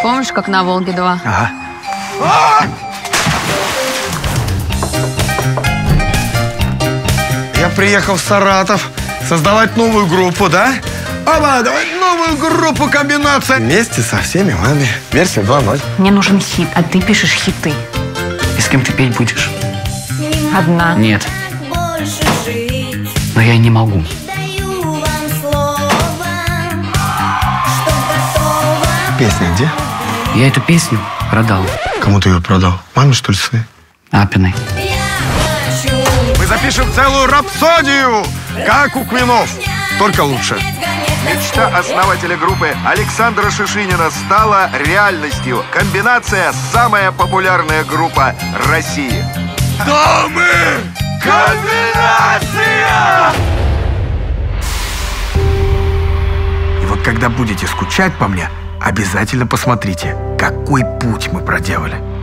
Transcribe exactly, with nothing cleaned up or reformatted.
Помнишь, как на Волге два? Ага. Я приехал в Саратов создавать новую группу, да? Оба, давай новую группу «Комбинация». Вместе со всеми вами. Версия два ноль. Мне нужен хит, а ты пишешь хиты. И с кем ты петь будешь? Одна. Нет. Но я и не могу. Песня где? Я эту песню продал. Кому ты ее продал? Маме, что ли, своей? Апиной. Мы запишем целую рапсодию, как у Квинов, только лучше. Мечта основателя группы Александра Шишинина стала реальностью. «Комбинация» – самая популярная группа России. Да мы комбинация! И вот когда будете скучать по мне, обязательно посмотрите, какой путь мы проделали.